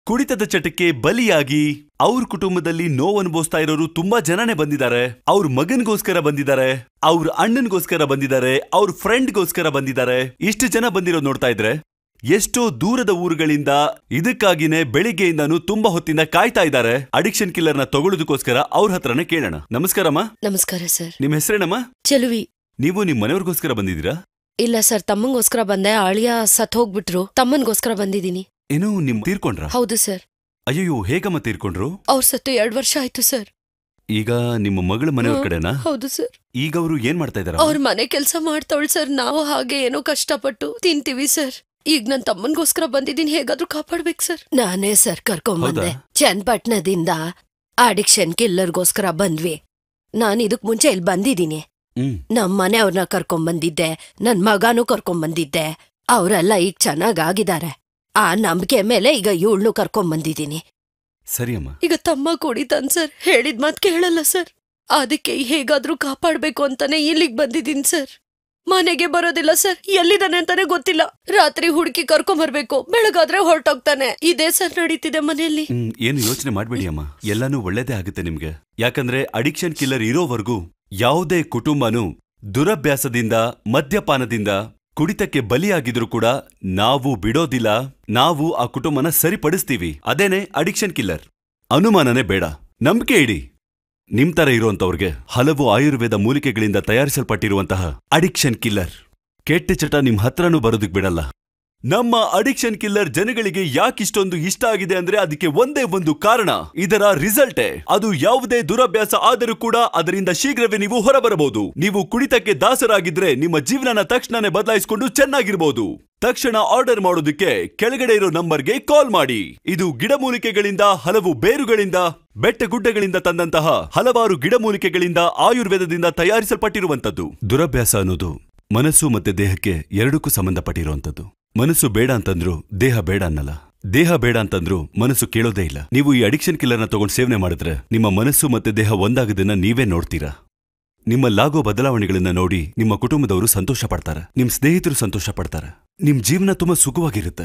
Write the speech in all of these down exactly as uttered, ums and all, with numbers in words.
ಕುಡಿತದ ಚಟಕ್ಕೆ ಬಲಿಯಾಗಿ ಅವ್ರ ಕುಟುಂಬದಲ್ಲಿ ನೋವು ಅನುಭವಿಸ್ತಾ ಇರೋರು ತುಂಬಾ ಜನನೇ ಬಂದಿದ್ದಾರೆ. ಅವ್ರ ಮಗನ್ಗೋಸ್ಕರ ಬಂದಿದ್ದಾರೆ, ಅವ್ರ ಅಣ್ಣನ್ಗೋಸ್ಕರ ಬಂದಿದ್ದಾರೆ, ಅವ್ರ ಫ್ರೆಂಡ್ಗೋಸ್ಕರ ಬಂದಿದ್ದಾರೆ. ಇಷ್ಟು ಜನ ಬಂದಿರೋದು ನೋಡ್ತಾ ಇದ್ರೆ ಎಷ್ಟೋ ದೂರದ ಊರುಗಳಿಂದ ಇದಕ್ಕಾಗಿನೇ ಬೆಳಿಗ್ಗೆಯಿಂದಾನು ತುಂಬಾ ಹೊತ್ತಿಂದ ಕಾಯ್ತಾ ಇದ್ದಾರೆ ಅಡಿಕ್ಷನ್ ಕಿಲ್ಲರ್ ನ ತಗೊಳ್ಳೋದಕ್ಕೋಸ್ಕರ. ಅವ್ರ ಹತ್ರನೇ ಕೇಳೋಣ. ನಮಸ್ಕಾರಮ್ಮ. ನಮಸ್ಕಾರ ಸರ್. ನಿಮ್ ಹೆಸರೇನಮ್ಮ? ಚೆಲುವಿ. ನೀವು ನಿಮ್ ಮನೆಯವ್ರಿಗೋಸ್ಕರ ಬಂದಿದ್ದೀರಾ? ಇಲ್ಲ ಸರ್, ತಮ್ಮಂಗೋಸ್ಕರ ಬಂದೆ. ಆಳಿಯ ಸತ್ ಹೋಗ್ಬಿಟ್ರು, ತಮ್ಮನ್ಗೋಸ್ಕರ ಬಂದಿದ್ದೀನಿ. ಏನು, ನಿಮ್ ತೀರ್ಕೊಂಡ್ರ? ಹೌದು ಸರ್. ಅಯ್ಯೋ, ಹೇಗಮ್ಮ ತೀರ್ಕೊಂಡ್ರು? ಅವ್ರ ಸತ್ತು ಎರಡ್ ವರ್ಷ ಆಯ್ತು ಸರ್. ಈಗ ನಿಮ್ಮ ಮಗಳ ಮನೆಯವ್ರ ಕಡೆನಾ? ಹೌದು ಸರ್. ಈಗ ಅವರು ಏನ್ ಮಾಡ್ತಾ ಇದಾರೆ? ಅವ್ರ ಮನೆ ಕೆಲ್ಸ ಮಾಡ್ತಾವಳ್ ಸರ್. ನಾವು ಹಾಗೆ ಏನೋ ಕಷ್ಟಪಟ್ಟು ತಿಂತೀವಿ ಸರ್. ಈಗ ನನ್ ತಮ್ಮನ್ಗೋಸ್ಕರ ಬಂದಿದ್ದೀನಿ, ಹೇಗಾದ್ರೂ ಕಾಪಾಡ್ಬೇಕು ಸರ್. ನಾನೇ ಸರ್ ಕರ್ಕೊಂಬಂದೆ. ಚನ್ನಪಟ್ಟಣದಿಂದ ಅಡಿಕ್ಷನ್ ಕಿಲ್ಲರ್ಗೋಸ್ಕರ ಬಂದ್ವಿ. ನಾನ್ ಇದಕ್ ಮುಂಚೆ ಇಲ್ಲಿ ಬಂದಿದ್ದೀನಿ. ನಮ್ ಮನೆಯವ್ರನ್ನ ಕರ್ಕೊಂಬಂದಿದ್ದೆ, ನನ್ ಮಗನೂ ಕರ್ಕೊಂಬಂದಿದ್ದೆ. ಅವರೆಲ್ಲ ಈಗ ಚೆನ್ನಾಗಾಗಿದ್ದಾರೆ. ಆ ನಂಬಿಕೆ ಮೇಲೆ ಈಗ ಇವಳನ್ನು ಕರ್ಕೊಂಬಂದಿದ್ದೀನಿ. ಸರಿ ಅಮ್ಮ. ಈಗ ತಮ್ಮ ಕುಡಿತಾನ್ ಸರ್, ಹೇಳಿದ್ ಮಾತ್ ಕೇಳಲ್ಲ ಸರ್. ಅದಕ್ಕೆ ಹೇಗಾದ್ರೂ ಕಾಪಾಡ್ಬೇಕು ಅಂತಾನೆ ಇಲ್ಲಿಗ್ ಬಂದಿದ್ದೀನಿ ಸರ್. ಮನೆಗೆ ಬರೋದಿಲ್ಲ ಸರ್, ಎಲ್ಲಿದ್ದಾನೆ ಅಂತಾನೆ ಗೊತ್ತಿಲ್ಲ. ರಾತ್ರಿ ಹುಡುಕಿ ಕರ್ಕೊಂಬರ್ಬೇಕು, ಬೆಳಗಾದ್ರೆ ಹೊರಟೋಗ್ತಾನೆ. ಇದೇ ಸರ್ ನಡೀತಿದೆ ಮನೆಯಲ್ಲಿ. ಏನು ಯೋಚನೆ ಮಾಡ್ಬೇಡಿ ಅಮ್ಮ, ಎಲ್ಲಾನು ಒಳ್ಳೇದೇ ಆಗುತ್ತೆ ನಿಮ್ಗೆ. ಯಾಕಂದ್ರೆ ಅಡಿಕ್ಷನ್ ಕಿಲ್ಲರ್ ಇರೋವರೆಗೂ ಯಾವುದೇ ಕುಟುಂಬನೂ ದುರಭ್ಯಾಸದಿಂದ, ಮದ್ಯಪಾನದಿಂದ, ಕುಡಿತಕ್ಕೆ ಬಲಿಯಾಗಿದ್ರು ಕೂಡ ನಾವು ಬಿಡೋದಿಲ್ಲ. ನಾವು ಆ ಕುಟುಂಬನ ಸರಿಪಡಿಸ್ತೀವಿ. ಅದೇನೆ ಅಡಿಕ್ಷನ್ ಕಿಲ್ಲರ್. ಅನುಮಾನನೇ ಬೇಡ, ನಂಬಿಕೆ ಇಡಿ. ನಿಮ್ ತರ ಇರುವಂತವ್ರಿಗೆ ಹಲವು ಆಯುರ್ವೇದ ಮೂಲಿಕೆಗಳಿಂದ ತಯಾರಿಸಲ್ಪಟ್ಟಿರುವಂತಹ ಅಡಿಕ್ಷನ್ ಕಿಲ್ಲರ್ ಕೆಟ್ಟ ಚಟ ನಿಮ್ ಹತ್ರನೂ ಬರೋದಕ್ ಬಿಡಲ್ಲ. ನಮ್ಮ ಅಡಿಕ್ಷನ್ ಕಿಲ್ಲರ್ ಜನಗಳಿಗೆ ಯಾಕಿಷ್ಟೊಂದು ಇಷ್ಟ ಆಗಿದೆ ಅಂದ್ರೆ ಅದಕ್ಕೆ ಒಂದೇ ಒಂದು ಕಾರಣ, ಇದರ ರಿಸಲ್ಟೇ. ಅದು ಯಾವುದೇ ದುರಭ್ಯಾಸ ಆದರೂ ಕೂಡ ಅದರಿಂದ ಶೀಘ್ರವೇ ನೀವು ಹೊರಬರಬಹುದು. ನೀವು ಕುಡಿತಕ್ಕೆ ದಾಸರಾಗಿದ್ರೆ ನಿಮ್ಮ ಜೀವನನ ತಕ್ಷಣನೇ ಬದಲಾಯಿಸಿಕೊಂಡು ಚೆನ್ನಾಗಿರ್ಬೋದು. ತಕ್ಷಣ ಆರ್ಡರ್ ಮಾಡೋದಕ್ಕೆ ಕೆಳಗಡೆ ಇರೋ ನಂಬರ್ಗೆ ಕಾಲ್ ಮಾಡಿ. ಇದು ಗಿಡಮೂಲಿಕೆಗಳಿಂದ, ಹಲವು ಬೇರುಗಳಿಂದ, ಬೆಟ್ಟಗುಡ್ಡಗಳಿಂದ ತಂದಂತಹ ಹಲವಾರು ಗಿಡಮೂಲಿಕೆಗಳಿಂದ, ಆಯುರ್ವೇದದಿಂದ ತಯಾರಿಸಲ್ಪಟ್ಟಿರುವಂತದ್ದು. ದುರಭ್ಯಾಸ ಅನ್ನೋದು ಮನಸ್ಸು ಮತ್ತೆ ದೇಹಕ್ಕೆ ಎರಡಕ್ಕೂ ಸಂಬಂಧಪಟ್ಟಿರುವಂತದ್ದು. ಮನಸ್ಸು ಬೇಡ ಅಂತಂದ್ರು ದೇಹ ಬೇಡ ಅನ್ನಲ್ಲ, ದೇಹ ಬೇಡ ಅಂತಂದ್ರು ಮನಸ್ಸು ಕೇಳೋದೇ ಇಲ್ಲ. ನೀವು ಈ ಅಡಿಕ್ಷನ್ ಕಿಲ್ಲರ್ನ ತಗೊಂಡು ಸೇವನೆ ಮಾಡಿದ್ರೆ ನಿಮ್ಮ ಮನಸ್ಸು ಮತ್ತೆ ದೇಹ ಒಂದಾಗದನ್ನ ನೀವೇ ನೋಡ್ತೀರಾ. ನಿಮ್ಮಲ್ಲಾಗೋ ಬದಲಾವಣೆಗಳನ್ನ ನೋಡಿ ನಿಮ್ಮ ಕುಟುಂಬದವರು ಸಂತೋಷ ಪಡ್ತಾರೆ, ನಿಮ್ ಸ್ನೇಹಿತರು ಸಂತೋಷ ಪಡ್ತಾರೆ, ನಿಮ್ ಜೀವನ ತುಂಬಾ ಸುಖವಾಗಿರುತ್ತೆ.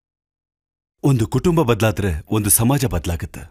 ಒಂದು ಕುಟುಂಬ ಬದಲಾದ್ರೆ ಒಂದು ಸಮಾಜ ಬದಲಾಗುತ್ತೆ.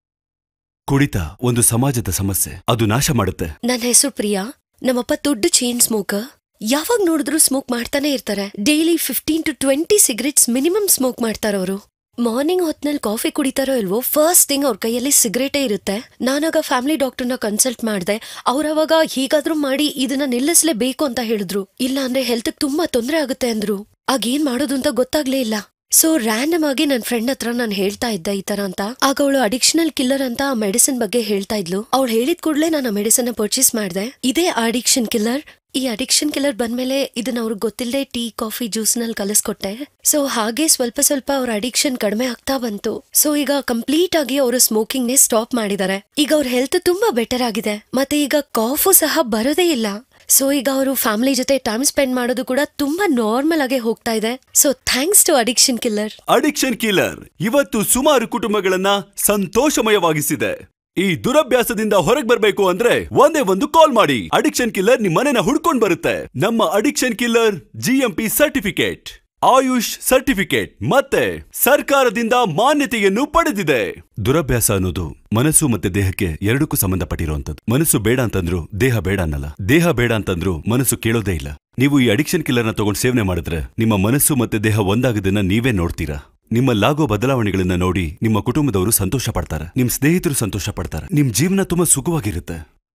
ಕುಡಿತ ಒಂದು ಸಮಾಜದ ಸಮಸ್ಯೆ, ಅದು ನಾಶ ಮಾಡುತ್ತೆ. ನನ್ನ ಹೆಸರು ಪ್ರಿಯಾ. ನಮ್ಮಪ್ಪ ದೊಡ್ಡ ಚೈನ್ ಸ್ಮೋಕರ್. ಯಾವಾಗ ನೋಡಿದ್ರು ಸ್ಮೋಕ್ ಮಾಡ್ತಾನೆ ಇರ್ತಾರೆ. Daily fifteen to twenty cigarettes minimum smoke ಮಾಡ್ತಾರವರು. ಮಾರ್ನಿಂಗ್ ಹೊತ್ನಲ್ಲಿ ಕಾಫಿ ಕುಡಿತಾರೋ ಇಲ್ವೋ, ಫಸ್ಟ್ ಥಿಂಗ್ ಅವ್ರ ಕೈಯಲ್ಲಿ ಸಿಗರೇಟೇ ಇರುತ್ತೆ. ನಾನಾಗ ಫ್ಯಾಮಿಲಿ ಡಾಕ್ಟರ್ನ ಕನ್ಸಲ್ಟ್ ಮಾಡಿದೆ. ಅವ್ರವಾಗ ಹೀಗಾದ್ರೂ ಮಾಡಿ ಇದನ್ನ ನಿಲ್ಲಿಸಲೇಬೇಕು ಅಂತ ಹೇಳಿದ್ರು. ಇಲ್ಲ ಅಂದ್ರೆ ಹೆಲ್ತ್ ತುಂಬಾ ತೊಂದರೆ ಆಗುತ್ತೆ ಅಂದ್ರು. ಆಗ ಏನ್ ಮಾಡೋದು ಅಂತ ಗೊತ್ತಾಗ್ಲೇ ಇಲ್ಲ. ಸೊ ರ್ಯಾಂಡಮ್ ಆಗಿ ನನ್ ಫ್ರೆಂಡ್ ಹತ್ರ ನಾನು ಹೇಳ್ತಾ ಇದ್ದೆ ಈ ತರ ಅಂತ. ಆಗ ಅವಳು ಅಡಿಕ್ಷನಲ್ ಕಿಲ್ಲರ್ ಅಂತ ಆ ಮೆಡಿಸಿನ್ ಬಗ್ಗೆ ಹೇಳ್ತಾ ಇದ್ಲು. ಅವಳು ಹೇಳಿದ ಕೂಡಲೇ ನಾನು ಆ ಮೆಡಿಸಿನ್ ಪರ್ಚೇಸ್ ಮಾಡಿದೆ. ಇದೇ ಅಡಿಕ್ಷನ್ ಕಿಲ್ಲರ್. ಈ ಅಡಿಕ್ಷನ್ ಕಿಲ್ಲರ್ ಬಂದ್ಮೇಲೆ ಇದನ್ನ ಅವ್ರಿಗೆ ಗೊತ್ತಿಲ್ಲದೆ ಟೀ, ಕಾಫಿ, ಜ್ಯೂಸ್ ನಲ್ಲಿ ಕಲಿಸ್ಕೊಟ್ಟೆ. ಸೊ ಹಾಗೆ ಸ್ವಲ್ಪ ಸ್ವಲ್ಪ ಅವ್ರ ಅಡಿಕ್ಷನ್ ಕಡಿಮೆ ಆಗ್ತಾ ಬಂತು. ಸೊ ಈಗ ಕಂಪ್ಲೀಟ್ ಆಗಿ ಅವರು ಸ್ಮೋಕಿಂಗ್ ನೇ ಸ್ಟಾಪ್ ಮಾಡಿದ್ದಾರೆ. ಈಗ ಅವ್ರ ಹೆಲ್ತ್ ತುಂಬಾ ಬೆಟರ್ ಆಗಿದೆ. ಮತ್ತೆ ಈಗ ಕಾಫು ಸಹ ಬರೋದೇ ಇಲ್ಲ. ಸೊ ಈಗ ಅವರು ಫ್ಯಾಮಿಲಿ ಜೊತೆ ಟೈಮ್ ಸ್ಪೆಂಡ್ ಮಾಡೋದು ಕೂಡ ತುಂಬಾ ನಾರ್ಮಲ್ ಆಗಿ ಹೋಗ್ತಾ ಇದೆ. So thanks to addiction killer. Addiction killer ಇವತ್ತು ಸುಮಾರು ಕುಟುಂಬಗಳನ್ನ ಸಂತೋಷಮಯವಾಗಿಸಿದೆ. ಈ ದುರಭ್ಯಾಸದಿಂದ ಹೊರಗೆ ಬರಬೇಕು ಅಂದ್ರೆ ಒಂದೇ ಒಂದು ಕಾಲ್ ಮಾಡಿ. ಅಡಿಕ್ಷನ್ ಕಿಲ್ಲರ್ ನಿಮ್ಮ ಮನೆನ ಹುಡ್ಕೊಂಡ್ ಬರುತ್ತೆ. ನಮ್ಮ addiction killer GMP certificate, AYUSH certificate ಮತ್ತೆ ಸರ್ಕಾರದಿಂದ ಮಾನ್ಯತೆಯನ್ನು ಪಡೆದಿದೆ. ದುರಭ್ಯಾಸ ಅನ್ನೋದು ಮನಸ್ಸು ಮತ್ತೆ ದೇಹಕ್ಕೆ ಎರಡಕ್ಕೂ ಸಂಬಂಧಪಟ್ಟಿರುವಂತದ್ದು. ಮನಸ್ಸು ಬೇಡ ಅಂತಂದ್ರು ದೇಹ ಬೇಡ ಅನ್ನಲ್ಲ, ದೇಹ ಬೇಡ ಅಂತಂದ್ರು ಮನಸ್ಸು ಕೇಳೋದೇ ಇಲ್ಲ. ನೀವು ಈ ಅಡಿಕ್ಷನ್ ಕಿಲ್ಲರ್ನ ತಗೊಂಡು ಸೇವನೆ ಮಾಡಿದ್ರೆ ನಿಮ್ಮ ಮನಸ್ಸು ಮತ್ತೆ ದೇಹ ಒಂದಾಗದನ್ನ ನೀವೇ ನೋಡ್ತೀರಾ. ನಿಮ್ಮಲ್ಲಾಗೋ ಬದಲಾವಣೆಗಳನ್ನ ನೋಡಿ ನಿಮ್ಮ ಕುಟುಂಬದವರು ಸಂತೋಷ ಪಡ್ತಾರೆ, ನಿಮ್ ಸ್ನೇಹಿತರು ಸಂತೋಷ ಪಡ್ತಾರೆ, ನಿಮ್ ಜೀವನ ತುಂಬಾ ಸುಖವಾಗಿರುತ್ತೆ.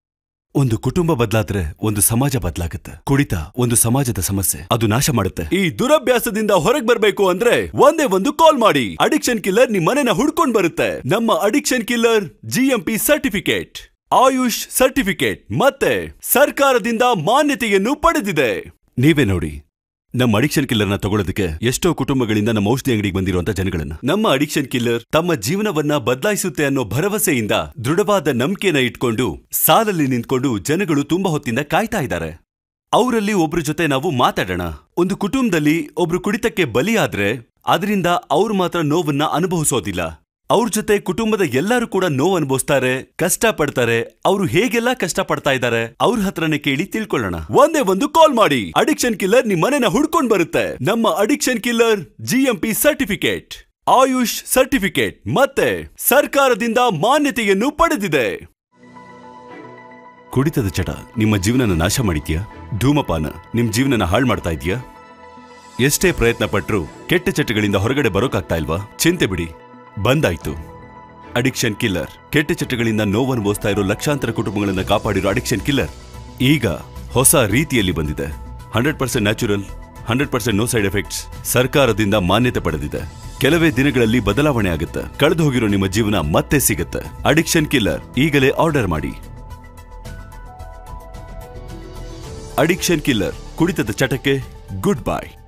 ಒಂದು ಕುಟುಂಬ ಬದಲಾದ್ರೆ ಒಂದು ಸಮಾಜ ಬದಲಾಗುತ್ತೆ. ಕುಡಿತ ಒಂದು ಸಮಾಜದ ಸಮಸ್ಯೆ, ಅದು ನಾಶ ಮಾಡುತ್ತೆ. ಈ ದುರಭ್ಯಾಸದಿಂದ ಹೊರಗೆ ಬರಬೇಕು ಅಂದ್ರೆ ಒಂದೇ ಒಂದು ಕಾಲ್ ಮಾಡಿ. ಅಡಿಕ್ಷನ್ ಕಿಲ್ಲರ್ ನಿಮ್ಮ ಮನೆನ ಹುಡ್ಕೊಂಡ್ ಬರುತ್ತೆ. ನಮ್ಮ addiction killer GMP certificate, AYUSH certificate ಮತ್ತೆ ಸರ್ಕಾರದಿಂದ ಮಾನ್ಯತೆಯನ್ನು ಪಡೆದಿದೆ. ನೀವೇ ನೋಡಿ ನಮ್ಮ ಅಡಿಕ್ಷನ್ ಕಿಲ್ಲರ್ನ ತಗೊಳ್ಳೋದಕ್ಕೆ ಎಷ್ಟೋ ಕುಟುಂಬಗಳಿಂದ ನಮ್ಮ ಔಷಧಿ ಅಂಗಡಿಗೆ ಬಂದಿರುವಂತ ಜನಗಳನ್ನ. ನಮ್ಮ ಅಡಿಕ್ಷನ್ ಕಿಲ್ಲರ್ ತಮ್ಮ ಜೀವನವನ್ನ ಬದಲಾಯಿಸುತ್ತೆ ಅನ್ನೋ ಭರವಸೆಯಿಂದ ದೃಢವಾದ ನಂಬಿಕೆನ ಇಟ್ಕೊಂಡು ಸಾಲಲ್ಲಿ ನಿಂತ್ಕೊಂಡು ಜನಗಳು ತುಂಬಾ ಹೊತ್ತಿಂದ ಕಾಯ್ತಾ ಇದ್ದಾರೆ. ಅವರಲ್ಲಿ ಒಬ್ರ ಜೊತೆ ನಾವು ಮಾತಾಡೋಣ. ಒಂದು ಕುಟುಂಬದಲ್ಲಿ ಒಬ್ರು ಕುಡಿತಕ್ಕೆ ಬಲಿಯಾದ್ರೆ ಅದರಿಂದ ಅವ್ರು ಮಾತ್ರ ನೋವನ್ನ ಅನುಭವಿಸೋದಿಲ್ಲ. ಅವ್ರ ಜೊತೆ ಕುಟುಂಬದ ಎಲ್ಲರೂ ಕೂಡ ನೋವು ಅನುಭವಿಸ್ತಾರೆ, ಕಷ್ಟ ಪಡ್ತಾರೆ. ಅವರು ಹೇಗೆಲ್ಲಾ ಕಷ್ಟ ಪಡ್ತಾ ಇದ್ದಾರೆ ಅವ್ರ ಹತ್ರನೇ ಕೇಳಿ ತಿಳ್ಕೊಳ್ಳೋಣ. ಒಂದೇ ಒಂದು ಕಾಲ್ ಮಾಡಿ. ಅಡಿಕ್ಷನ್ ಕಿಲ್ಲರ್ ನಿಮ್ ಮನೆನ ಹುಡ್ಕೊಂಡ್ ಬರುತ್ತೆ. ನಮ್ಮ addiction killer GMP certificate, AYUSH certificate ಮತ್ತೆ ಸರ್ಕಾರದಿಂದ ಮಾನ್ಯತೆಯನ್ನು ಪಡೆದಿದೆ. ಕುಡಿತದ ಚಟ ನಿಮ್ಮ ಜೀವನನ ನಾಶ ಮಾಡಿದ್ಯಾ? ಧೂಮಪಾನ ನಿಮ್ ಜೀವನನ ಹಾಳು ಮಾಡ್ತಾ ಇದೆಯಾ? ಎಷ್ಟೇ ಪ್ರಯತ್ನ ಪಟ್ರೂ ಕೆಟ್ಟ ಚಟಗಳಿಂದ ಹೊರಗಡೆ ಬರೋಕಾಗ್ತಾ ಇಲ್ವಾ? ಚಿಂತೆ ಬಿಡಿ, ಬಂದಾಯ್ತು ಅಡಿಕ್ಷನ್ ಕಿಲ್ಲರ್. ಕೆಟ್ಟ ಚಟಗಳಿಂದ ನೋವನ್ನು ಅನುಭವಿಸ್ತಾ ಇರೋ ಲಕ್ಷಾಂತರ ಕುಟುಂಬಗಳನ್ನ ಕಾಪಾಡಿರೋ ಅಡಿಕ್ಷನ್ ಕಿಲ್ಲರ್ ಈಗ ಹೊಸ ರೀತಿಯಲ್ಲಿ ಬಂದಿದೆ. Hundred percent natural, hundred percent no side effects, ಸರ್ಕಾರದಿಂದ ಮಾನ್ಯತೆ ಪಡೆದಿದೆ. ಕೆಲವೇ ದಿನಗಳಲ್ಲಿ ಬದಲಾವಣೆ ಆಗುತ್ತೆ. ಕಳೆದು ಹೋಗಿರೋ ನಿಮ್ಮ ಜೀವನ ಮತ್ತೆ ಸಿಗುತ್ತೆ. ಅಡಿಕ್ಷನ್ ಕಿಲ್ಲರ್ ಈಗಲೇ ಆರ್ಡರ್ ಮಾಡಿ. ಅಡಿಕ್ಷನ್ ಕಿಲ್ಲರ್, ಕುಡಿತದ ಚಟಕ್ಕೆ ಗುಡ್ ಬೈ.